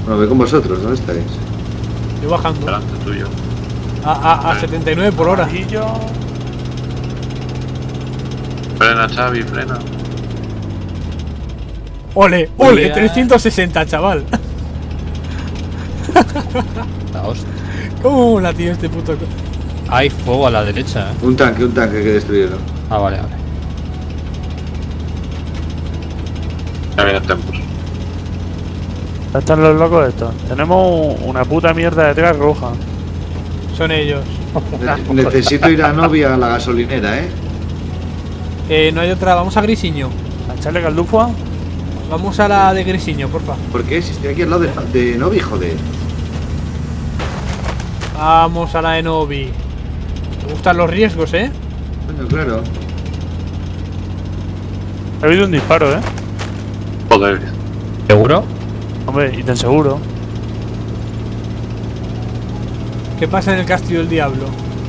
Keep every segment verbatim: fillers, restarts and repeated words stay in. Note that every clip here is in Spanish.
Bueno, voy con vosotros, ¿dónde estáis? Yo bajando. Delante tuyo. A, a, a setenta y nueve por hora. Amarillo. Frena, Xavi, frena. Ole, ole, trescientos sesenta, chaval. La hostia. ¿Cómo la tío este puto? Hay fuego a la derecha, eh. Un tanque, un tanque que destruyeron. Ah, vale, vale. Ya viene el Tempus. Están los locos estos. Tenemos una puta mierda detrás roja. Son ellos. Ne- Necesito ir a Novia a la gasolinera, ¿eh? Eh, no hay otra, vamos a Grisiño. ¿A echarle caldufo? Vamos a la de Grisiño, porfa. ¿Por qué? Si estoy aquí al lado de, de Novia, joder. Vamos a la de Novi. Me gustan los riesgos, eh. Bueno, claro. He oído un disparo, eh. Joder. ¿Seguro? Hombre, y tan seguro. ¿Qué pasa en el Castillo del Diablo?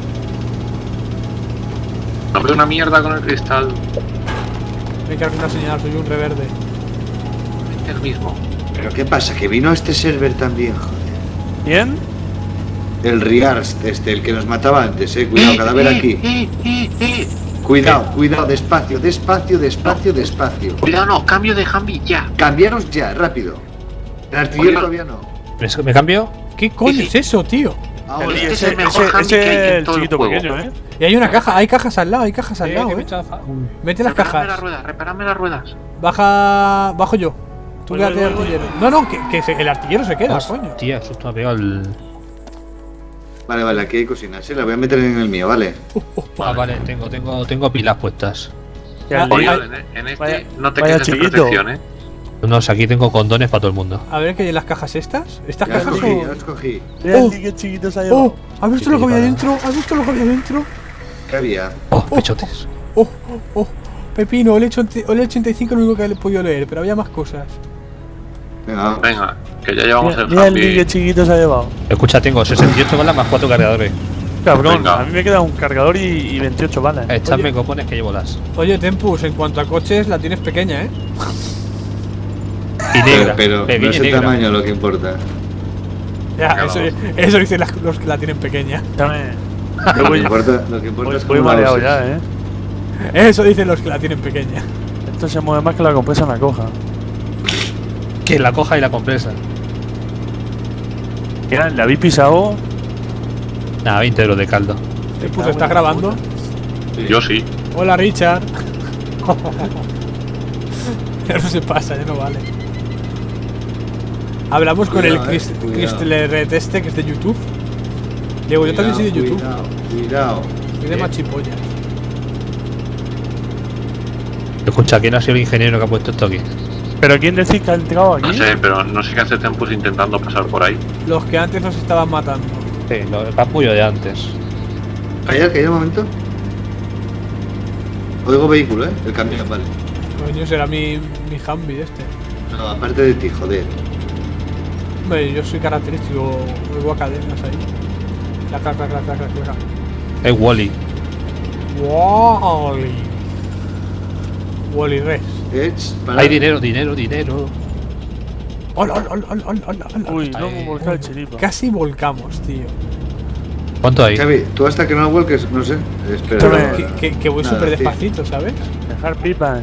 No veo una mierda con el cristal. Me cargo una señal, soy un reverde. Es el mismo. ¿Pero qué pasa? Que vino a este server también, joder. ¿Quién? El Riars, este, el que nos mataba antes, eh. Cuidado, cadáver aquí. Cuidado, cuidado, despacio, despacio, despacio, despacio. Cuidado, no, cambio de Humvee ya. Cambiaros ya, rápido. El artillero Oiga. todavía no. ¿Me, me cambio? ¿Qué coño Sí, sí. es eso, tío? Ahora. Este es Ese, el mejor ese, Humvee ese que hay en es el todo el chiquito juego. pequeño, eh. Y hay una caja, hay cajas al lado, hay cajas al Eh, lado, que me eh. chafa. Uy. Mete las Reparame las cajas. ruedas, reparame las ruedas. Baja. Bajo yo. Tú Voy, quédate de voy, voy, artillero. No, no, que, que se- el artillero se queda, coño. Hostia, susto me ha pegado el... Vale, vale, aquí hay cocinas, eh. La voy a meter en el mío, vale. Ah, vale, tengo, tengo, tengo pilas puestas. Ya, Ah, el- Oye, ay, en, en este vaya- no te vaya quedes de chiquito. protección, eh. No, o sea, aquí tengo condones para todo el mundo. A ver qué hay en las cajas estas. Estas Ya os cajas cogí, son. ya os cogí. Mira el Oh. ticket chiquito se ha ¡Oh! llevado. ¿Has visto Sí, lo que había para- dentro? ¿Has visto lo que había dentro? ¿Qué había? Oh, pechotes. ¡Oh! ¡Oh! Pepino, ole ochenta y cinco es lo único que he podido leer, pero había más cosas. Venga, Venga, que ya llevamos Mira, el mira el Humvee. ticket chiquito se ha llevado. Escucha, tengo sesenta y ocho balas más cuatro cargadores. Cabrón, Venga. a mí me queda un cargador y, y veintiocho balas. Echadme Oye. copones que llevo las. Oye, Tempus, en cuanto a coches, la tienes pequeña, ¿eh? Y negra. pero, pero no pequeña es y el negra. tamaño lo que importa. Ya, Claro. eso, eso dicen las- los que la tienen pequeña. Escúchame. Yo Lo que voy, importa, lo que importa voy, es voy cómo la mareado uses. ya, eh. Eso dicen los que la tienen pequeña. Esto se mueve más que la compresa me coja. Que la coja y la compresa. Mira, ¿le habéis pisado? Nada, veinte euros de caldo. Tempus, ¿estás grabando? Yo sí. Hola, Richard. Ya no se pasa, ya no vale. Hablamos con el Cuidado, eh, Chris, cuidado. Chris este, que es de YouTube. Diego, yo también soy de YouTube. Cuidado, cuidado. Soy de Eh, machipollas. Escucha, ¿quién ha sido el ingeniero que ha puesto esto aquí? ¿Pero quién decís que ha entrado aquí? No sé, pero no sé qué hace Tempus intentando pasar por ahí. Los que antes nos estaban matando. Sí, lo, el capullo de antes. Calla, calla un momento. Oigo vehículo, eh. El camión, vale. Coño, será mi, mi Humvee este. No, aparte de ti, joder. Hombre, yo soy característico. Oigo a cadenas ahí. Clac, clac, clac, clac, clac, clac, clac. Es Wally. Wally. Wally Res. Edge, para. Hay dinero, dinero, dinero. Hola, hola, hola, hola, hola, hola, hola. Uy, Está no ahí. me volcado el chiripa. Casi volcamos, tío. ¿Cuánto hay? Xavi, tú hasta que no lo vuelques, no sé. Espera. Pero Pero- que, que, que voy Nada, súper sí. despacito, ¿sabes? Dejar pipa.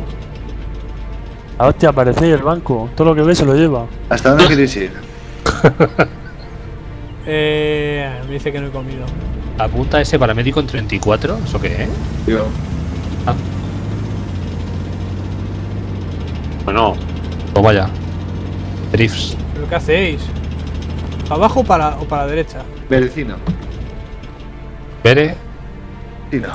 Ah, hostia, aparecéis el banco. Todo lo que ve se lo lleva. ¿Hasta dónde queréis ir? Eh, me dice que no he comido. Apunta ese paramédico en treinta y cuatro. ¿Eso qué es? Yo. Bueno, Pues vaya. Drifts. ¿Pero qué hacéis? ¿Para abajo o para, o para la derecha? Vecino. Pere. Vecino.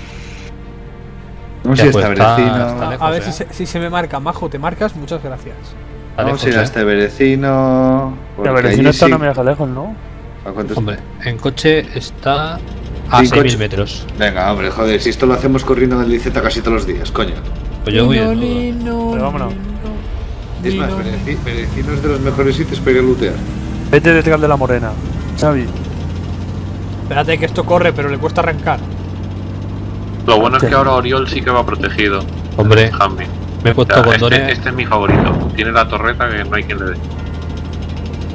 Vamos Ya, a ir pues, hasta está- Berecino. está A, lejos, a ver eh. si se, si se me marca. Majo, ¿te marcas? Muchas gracias. Está Vamos a lejos, ir eh. hasta Berecino. La porque vecino allí esta sí- no me deja lejos, ¿no? ¿A cuántos? Hombre, en coche está a Sin seis mil coche. metros. Venga, hombre, joder, si esto lo hacemos corriendo en el Liceta casi todos los días, coño. Pues yo voy Nino, en todo. nino, Pero vámonos. nino, Es más, nino. Bereci- Berecino es de los mejores sitios para ir a lootear. Vete detrás de la morena. Xavi. Espérate que esto corre, pero le cuesta arrancar. lo bueno es Sí. que ahora Oriol sí que va protegido. Hombre, Humvee. me he O puesto sea, condones. este, este es mi favorito. Tiene la torreta que no hay quien le dé.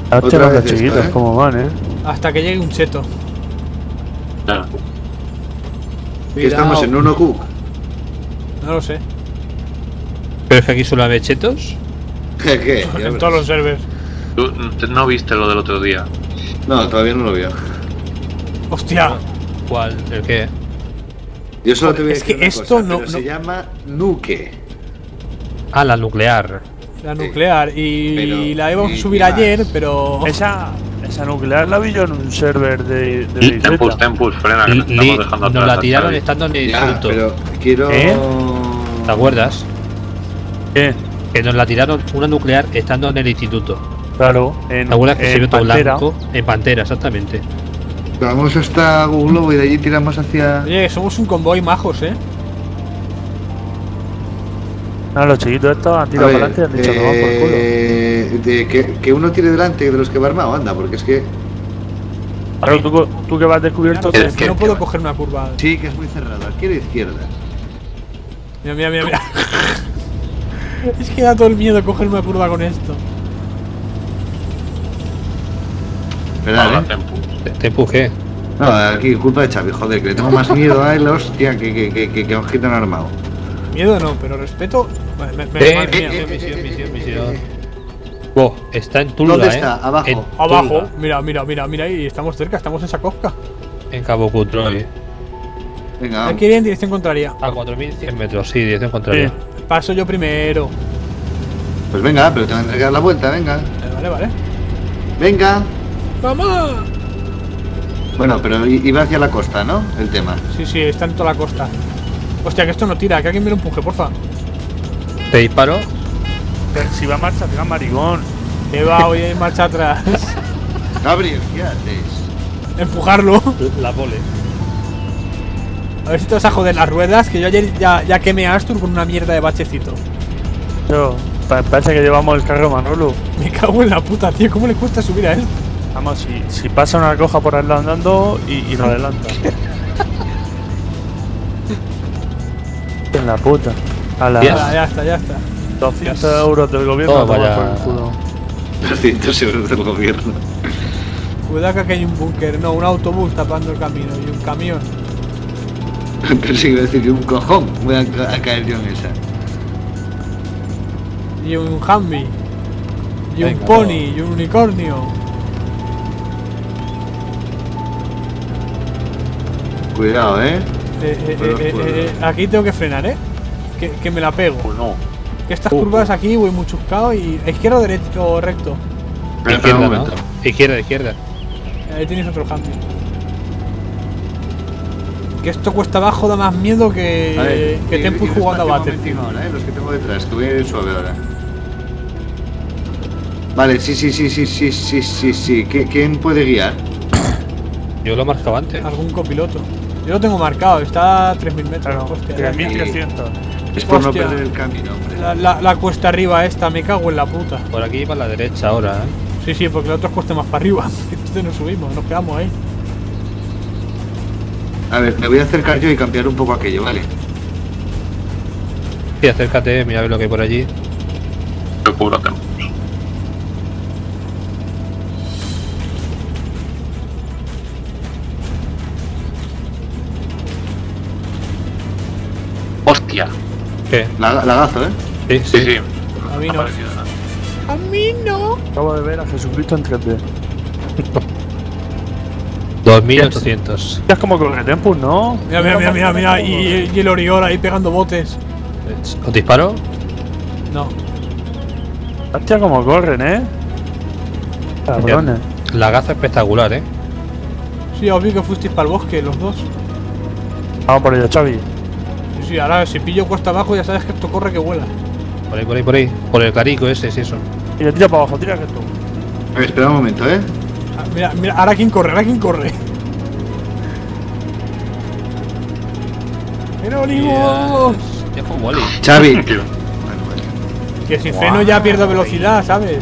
Hostia, Otra los vez esto, chiquitos, ¿eh? cómo van, eh. Hasta que llegue un cheto. Ya. Que estamos en uno Q. No lo sé. Pero es que aquí solo hay chetos. ¿Qué? ¿Qué? Ya En verás. todos los servers. ¿Tú no viste lo del otro día? No, todavía no lo veo. Hostia. ¿Cuál? ¿El qué? Yo solo te voy a Es decir que una esto cosa, no- pero no- se llama Nuke. Ah, la nuclear. La nuclear. Y Pero- la íbamos a y- subir y más. ayer, pero. Esa, esa nuclear la vi yo en un server de, de Y- Diseta. Tempus, Tempus, frena, que Li- nos estamos li- dejando nos atrás. la a tiraron Xavi. estando en el Ya, instituto. pero quiero... ¿Eh? ¿Te acuerdas? ¿Qué? Que nos la tiraron una nuclear estando en el instituto. Claro, en, ¿Te acuerdas que se en vio todo Pantera. blanco? En Pantera, exactamente. Vamos hasta Google y de allí tiramos hacia... Oye, somos un convoy majos, eh. No, los chiquitos estos han A tirado para ver, adelante y han dicho, no, por culo. eh, de que, que uno tire delante de los que va armado, anda, porque es que... Claro, tú, tú que vas descubierto. Claro, es es que- que no puedo que- coger una curva. Sí, que es muy cerrado, izquierda e izquierda. Mira, mira, mira, mira. Es que da todo el miedo coger una curva con esto. Esperad, Habla, ¿eh? Tempus. Te, te empujé. No, aquí culpa de Xavi, joder, que le tengo más miedo a él, hostia, que, que, que, que, que a un gitano armado. Miedo no, pero respeto. Vale, me, me- Eh, madre eh, mía. eh, misión, misión, misión. Wow, está en Tuluá, ¿Dónde eh. está? Abajo. En Abajo, Tuluá, mira, mira, mira, mira, y estamos cerca, estamos en Sakovka. en Cabo Cutroy. Venga, vamos. Aquí en dirección contraria. A cuatro mil cien metros, sí, dirección contraria. Sí. Paso yo primero. Pues venga, pero te van a entregar la vuelta, venga. Eh, Vale, vale. Venga. ¡Mamá! Bueno, pero i- iba hacia la costa, ¿no? El tema. Sí, sí, está en toda la costa. Hostia, que esto no tira, que alguien me lo empuje, porfa. Te disparo. Pero si va a marcha, tira maricón. Que va, voy a ir marcha atrás. Gabriel, ¿qué haces? Empujarlo. La pole. A ver si te vas a joder las ruedas, que yo ayer ya, ya quemé a Astur con una mierda de bachecito. Yo, pa- parece que llevamos el carro Manolo. Me cago en la puta, tío, ¿cómo le cuesta subir a esto? Vamos, si, si pasa una coja por al lado andando y, y nos adelanta. En la puta. A las Bien. Ya, ya está, ya está. doscientos euros del gobierno. Todo a tomar vaya- por el culo. doscientos euros del gobierno. Cuidado que aquí hay un búnker, no, un autobús tapando el camino y un camión. Pensé que iba a decir que un cojón. Voy a, ca- a caer yo en esa. Y un Humvee. Y un Venga, pony, todo. y un unicornio. Cuidado, ¿eh? Eh, eh, Bueno, eh, pues- eh, eh, aquí tengo que frenar, ¿eh? Que, que me la pego. Pues no. Que estas Uh, curvas aquí voy muy chuscado y ¿a izquierda o derecha o recto? Espera, espera Izquierda, un ¿no? momento. Izquierda, izquierda. Ahí tienes otro Humvee. Que esto cuesta abajo da más miedo que, A ver, que y- Tempus y jugando a despacio un Battlefield. momentito ahora, ¿eh? Los que tengo detrás, que voy a ir suave ahora. Vale, sí, sí, sí, sí, sí, sí, sí, sí. ¿Qui- ¿Quién puede guiar? Yo lo he marcado antes. Algún copiloto. Yo lo tengo marcado, está a tres mil metros. Claro, Hostia, tres mil trescientos. Es por no Hostia. perder el camino, hombre. la, la, la cuesta arriba esta, me cago en la puta. Por aquí para la derecha ahora, ¿eh? Sí, sí, porque la otra cuesta más para arriba. Entonces nos subimos, nos quedamos ahí. A ver, me voy a acercar yo y cambiar un poco aquello, ¿vale? Sí, acércate, mira a ver lo que hay por allí. Yo cubro a Tempus. Hostia. ¿Qué? La- Lagazo, ¿eh? Sí, Sí, sí. A mí Ha no. aparecido nada. A mí no. Acabo de ver a Jesucristo en tres D. dos mil ochocientos. Ya es como corre Tempus, ¿no? Mira, mira, mira, mira, mira. Y, y el Oriol ahí pegando botes. ¿Os disparo? No. Hostia, como corren, ¿eh? Cabrones. La gaza espectacular, ¿eh? Sí, os vi que fuisteis para el bosque, los dos. Vamos por ello, Xavi. Sí, sí, ahora si pillo cuesta abajo ya sabes que esto corre que vuela. Por ahí, por ahí, por ahí. Por el clarico ese, es eso. Tira, tira para abajo, tira que tú. A ver, espera un momento, ¿eh? Ah, mira, mira, ahora quién corre, ahora quién corre. ¡Jerónimo! Ya fue un Wally. Xavi. Tío. Bueno, vale. Que sin freno ya pierdo velocidad, ¿sabes?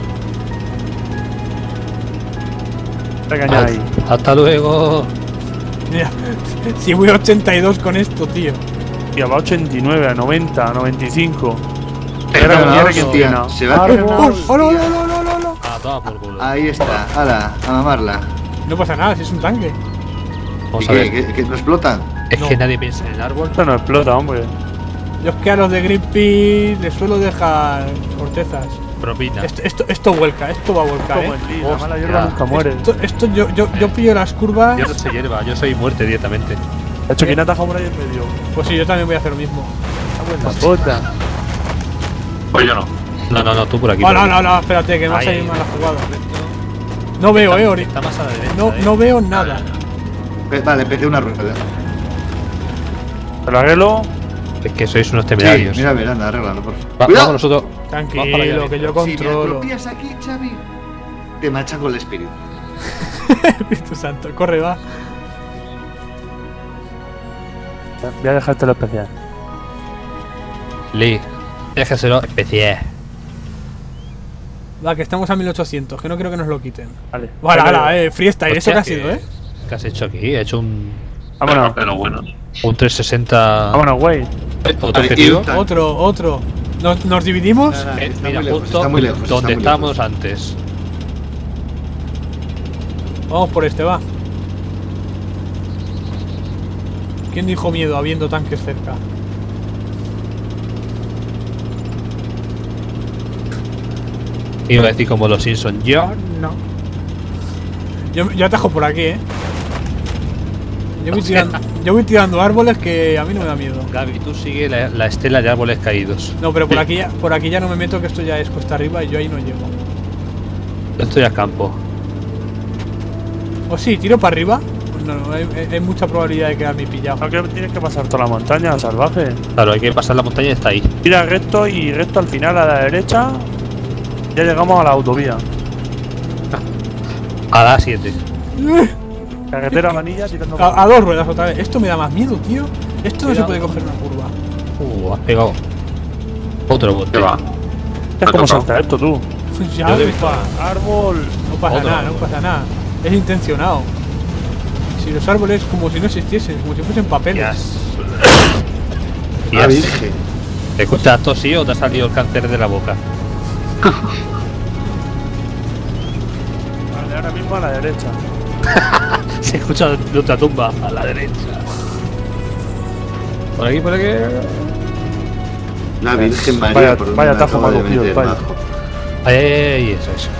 Regaña ahí. Hasta luego. Mira, si voy a ochenta y dos con esto, tío. Tío, va a ochenta y nueve, a noventa, a noventa y cinco. Era Era una como quiere que hostia, entrena. se va a ¡Oh, hacer una oh, hostia. oh, no, no, no, no, no, no! A toma por culo. Ahí está, ala, a mamarla. No pasa nada, si es un tanque. Vamos ¿Y a qué, ver. que, que no explotan? Es No. que nadie piensa en el árbol. Esto no explota, hombre. Yo es que a los de Greenpeace les suelo dejar cortezas. Propina. Esto, esto, esto vuelca, esto va a volcar, Como eh. el Lee, la mala Hostia. hierba nunca muere. Esto, esto yo, yo, yo pillo las curvas. Yo no soy hierba, yo soy muerte directamente. De hecho, ¿quién ataja por ahí en medio? Pues sí, yo también voy a hacer lo mismo. La puta. Pues yo no. No, no, no, tú por aquí. No, por no, aquí. no, no, espérate, que me va a Ahí, salir ahí. mal la jugada. No veo, eh, Ori. Está más a la derecha. No, eh. no veo nada. Eh, Vale, empecé una rueda. ¿Te lo arreglo? Es que sois unos Sí, temerarios. mira, mira, anda, arréglalo, por favor. Va- ¡Cuidado! vamos nosotros. Vamos para allá, Tranquilo, que yo Si me controlo. atropias aquí, Xavi, te machan con el espíritu. Espíritu Santo, corre, va. Voy a dejarte lo especial. Lee, déjaselo especial. Va, que estamos a mil ochocientos, que no creo que nos lo quiten. Vale. Vale, Pero- vale, eh, freestyle, ¿eso Hostia, qué ha sido, eh? ¿Qué has hecho aquí? He hecho un, Vámonos. De lo bueno. un trescientos sesenta. Vámonos, güey. Eh, ¿Otro Vale, objetivo? y un- Otro, otro. ¿Nos, nos dividimos? Nada, nada, Eh, está mira, muy lejos, justo está muy lejos, está donde muy estábamos lejos. antes. Vamos por este, va. ¿Quién dijo miedo habiendo tanques cerca? Iba a decir como los Simpsons. Yo no. Yo, yo atajo por aquí, eh. Yo voy, tirando, yo voy tirando árboles que a mí no me da miedo. Gaby, tú sigue la, la estela de árboles caídos. No, pero por aquí, ya, por aquí ya no me meto, que esto ya es cuesta arriba y yo ahí no llego. Yo estoy a campo. O sí, tiro para arriba. No, no, hay, hay mucha probabilidad de quedarme pillado. No, que tienes que pasar toda la montaña, salvaje. Claro, hay que pasar la montaña y está ahí. Tira recto y recto al final a la derecha. Ya llegamos a la autovía. A las siete. Carretera vanilla tirando. A, a dos ruedas otra vez. Esto me da más miedo, tío. Esto no se Cuidado. puede coger una curva. Uh, has pegado. Otro bote. ¿Qué va? Es como Me ha tocado. salta esto, tú. Ya, Yo de ufa, Árbol. no pasa Otro. nada, no pasa nada. Es intencionado. Si los árboles como si no existiesen, como si fuesen papeles. Yes. Ah, Yes. virgen. ¿Te escuchas tosí o te ha salido el cáncer de la boca? Vale, ahora mismo a la derecha. Se escucha de otra tumba a la derecha. Por aquí, por aquí. La Virgen María, Vaya- por donde vaya me tajo acabo me ha de cogido el meter, payo. majo. Ahí, ahí, ahí, eso, eso.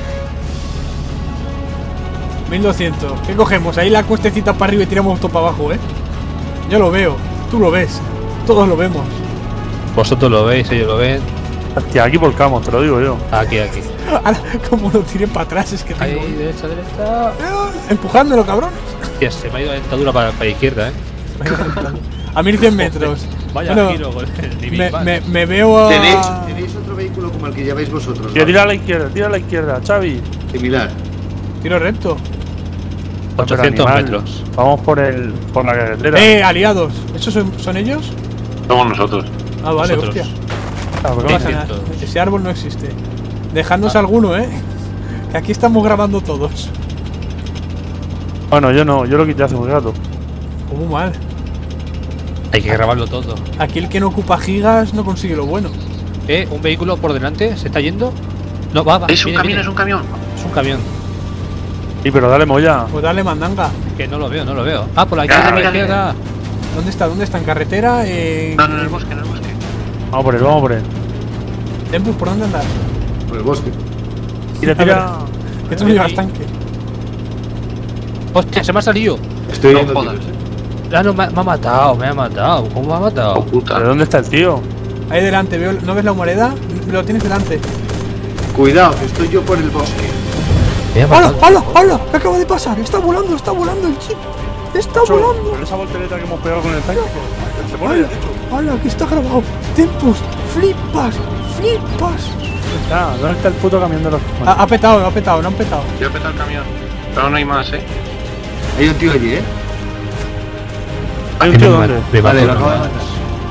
mil doscientos. ¿Qué cogemos? Ahí la cuestecita para arriba y tiramos todo para abajo, ¿eh? Yo lo veo. Tú lo ves. Todos lo vemos. Vosotros lo veis, ellos lo ven. Hostia, aquí volcamos, te lo digo yo. Aquí, aquí. Ahora, como lo tiré para atrás, es que Ahí, tengo... derecha, derecha. Empujándolo, cabrón. Hostia, se me ha ido la dentadura para, para la izquierda, eh. A mil cien metros. Vaya Bueno, giro con el me, Divival. me, me veo a... ¿Tenéis, tenéis otro vehículo como el que lleváis vosotros. Tira, ¿no? tira a la izquierda, tira a la izquierda, Xavi. Similar. Tiro recto. ochocientos Pero, animal, metros. Vamos por el por la carretera. Eh, aliados. ¿Esos son, son ellos? Somos nosotros. Ah, vale, Nosotros. hostia. Cabrón. No pasa nada. seiscientos. Ese árbol no existe. Dejadnos alguno, eh. Que aquí estamos grabando todos. Bueno, yo no, yo lo quité hace un rato. Como mal. Hay que grabarlo todo. Aquí el que no ocupa gigas no consigue lo bueno. Eh, un vehículo por delante, ¿se está yendo? No, va, va. Es un viene, camión, viene. es un camión. Es un camión. Sí, pero dale molla. Pues dale mandanga. Que no lo veo, no lo veo. Ah, por la Ya, izquierda, por la ya, ya. izquierda. ¿Dónde está? ¿Dónde está? ¿En carretera? En... No, no, en el bosque, en el bosque. Vamos por él, vamos por él. Tempus, ¿por dónde andas? Por el bosque. Tira, tira. Que tú no llevas tanque. Hostia, se me ha salido. Estoy No yendo jodas. tiros, ¿eh? Ah, no, me, me ha matado, me ha matado. ¿Cómo me ha Oh, matado? ¿De puta. dónde está el tío? Ahí delante, veo, ¿no ves la humareda? Lo tienes delante. Cuidado, que estoy yo por el bosque. Me ha ¡Hala, matado. hala, hala! ¿Qué acaba de pasar? Está volando, está volando el chip. Está volando. Pero esa voltereta que hemos pegado con el tanque. Se pone ¡Hala! derecho. ¡Hala! Que está grabado. Tempus, flipas, flipas. ¿Dónde está? ¿Dónde está el puto camión de los cojones? Ha, ha petado, ha petado, no han petado. Yo he petado el camión. Pero no hay más, eh. Hay un tío allí, ¿eh? ¿Hay un tío Me dónde? ma- me Vale, lo mató. acabo de matar.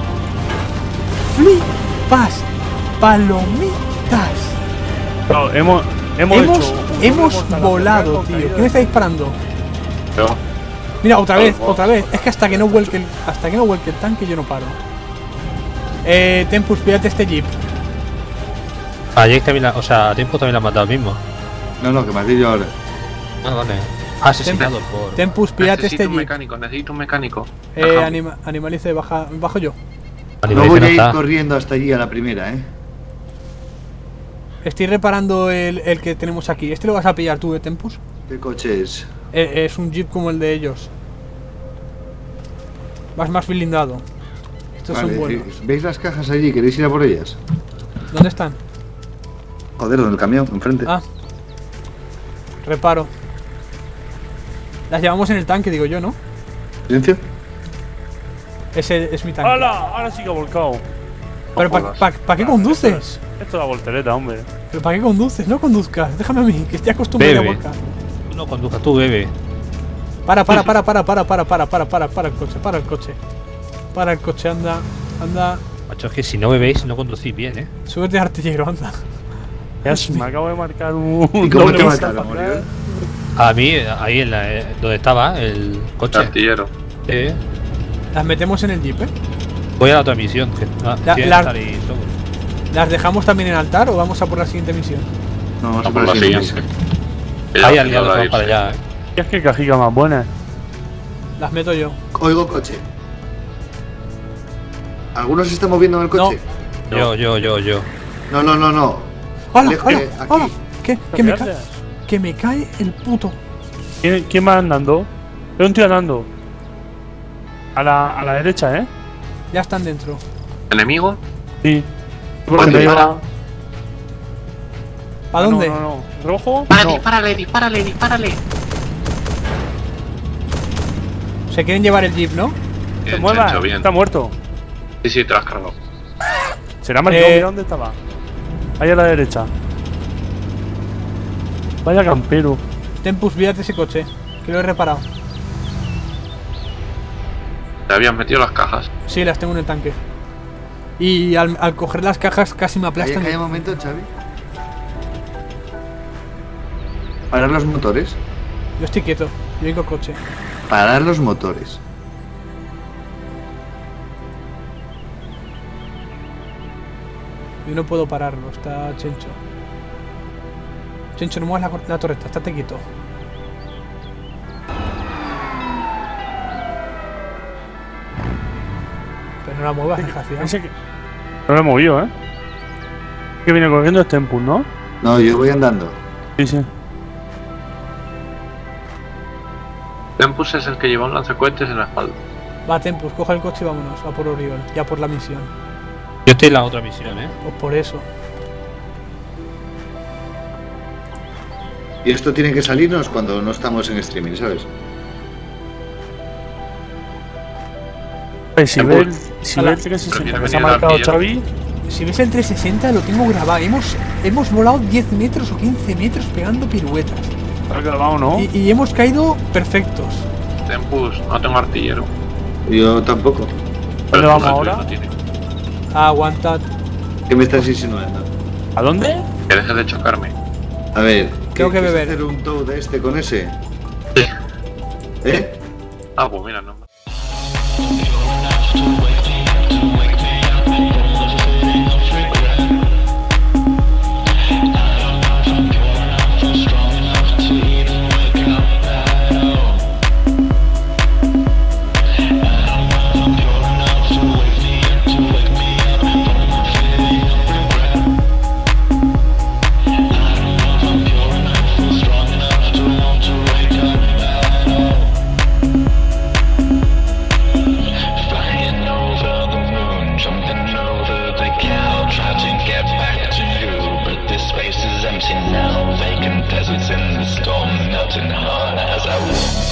Flipas, palomitas. No, hemos, hemos, Hemos, hecho un hemos remortazo, volado, con tío. caída. ¿Quién está disparando? Yo. Mira, otra vez, Vamos. otra vez. Es que hasta que no vuelque el, hasta que no vuelque el tanque yo no paro. Eh, Tempus, pídate este jeep. A Jake también la, o sea, a tiempo también la han matado el mismo. No, no, que me has dicho ahora. Ah, vale. Asesinado por. Tempus, pírate Necesito este un jeep. mecánico, necesito un mecánico. Eh, Ajá. anima, animalice, baja, bajo yo. No voy a ir está. corriendo hasta allí a la primera, ¿eh? Estoy reparando el, el que tenemos aquí. ¿Este lo vas a pillar tú, eh, Tempus? ¿Qué coche es? Eh, es un jeep como el de ellos. Vas más blindado. Estos Vale, son buenos. ¿veis las cajas allí? ¿Queréis ir a por ellas? ¿Dónde están? Joder, en el camión, enfrente. Ah. Reparo. Las llevamos en el tanque, digo yo, ¿no? ¿Silencio? Ese es mi tanque. ¡Hala! Ahora sí que ha volcado. Pero ¿para pa, pa qué conduces? Esto es la voltereta, hombre. ¿Pero para qué conduces? No conduzcas. Déjame a mí, que estoy acostumbrado a Bebe. volcar. Tú no conduzcas, tú bebe. Para, para, para, para, para, para, para, para, para, para el coche, para el coche. Para el coche, anda, anda. Macho, es que si no bebéis, no conducís bien, eh. Súbete artillero, anda. Ya se me acabo de marcar un. ¿Y cómo te doble mataron, para Oriol? atrás. A mí, ahí en la, eh, donde estaba el coche. Artillero. Eh, Las metemos en el jeep, ¿eh? voy a la otra misión. Que, ah, La- tiene la- que salir todo. ¿Las dejamos también en altar o vamos a por la siguiente misión? No, vamos a Vamos por por la la siguiente. siguiente. Hay Ya, aliados ya que van irse. para allá, eh. Y es que cajica más buena. Las meto yo. Oigo coche. ¿Alguno se está moviendo en el coche? Yo, yo, yo, yo. No, no, no, no. ¡Hala, Lejos, hala, eh, aquí. hala! ¿Qué? ¿Qué me, ¿Qué cae? haces? Que me cae el puto. ¿Quién, ¿Quién va andando? Veo un tío andando. A la, a la derecha, ¿eh? Ya están dentro. ¿Enemigo? Sí. Ponte, Porque me para. lleva- ¿Para Ah, dónde? No, no, no. ¿Rojo? Para, No. dispárale, dispárale, dispárale. Se quieren llevar el jeep, ¿no? Se Bien, mueva. Chencho, bien. Está muerto. Sí, sí, te lo has cargado. Será marcado. Eh. Mira dónde estaba. Ahí a la derecha. Vaya campero. Tempus, vídate ese coche. Que lo he reparado. Te habían metido las cajas. Sí, las tengo en el tanque. Y al, al coger las cajas casi me Calla, aplastan. calla un momento, Xavi. Parar los motores. Yo estoy quieto. Yo oigo coche. Parar los motores. Yo no puedo pararlo. Está Chencho. Chencho, no muevas la, la torreta. Estate quieto. Pero no la muevas, desgraciado. Ese que... No lo he movido, ¿eh? Que viene corriendo es Tempus, ¿no? No, yo voy andando. Sí, sí. Tempus es el que lleva un lanzacohetes en la espalda. Va, Tempus, coge el coche y vámonos. Va por Oriol. Ya por la misión. Yo estoy en la otra misión, eh. Pues por eso. Y esto tiene que salirnos cuando no estamos en streaming, ¿sabes? Eh, si Tempus. ve el, si ve el Prefiero trescientos sesenta que se ha venir al marcado artillero. Xavi, Si ves el trescientos sesenta lo tengo grabado. Hemos, hemos volado diez metros o quince metros pegando piruetas. está grabado, ¿no? Y, y hemos caído perfectos. Tempus, no tengo artillero. Yo tampoco. Pero vamos tú, ahora? No tiene. Aguantad. ¿Qué me estás insinuando? ¿A dónde? Que dejes de chocarme. A ver, Tengo que ¿quieres beber. hacer un tow de este con ese? ¿Eh? Ah, pues mira, no. Flying over the moon, jumping over the cow, try to get back to you, but this space is empty now, vacant deserts in the storm, melting hard as I walk.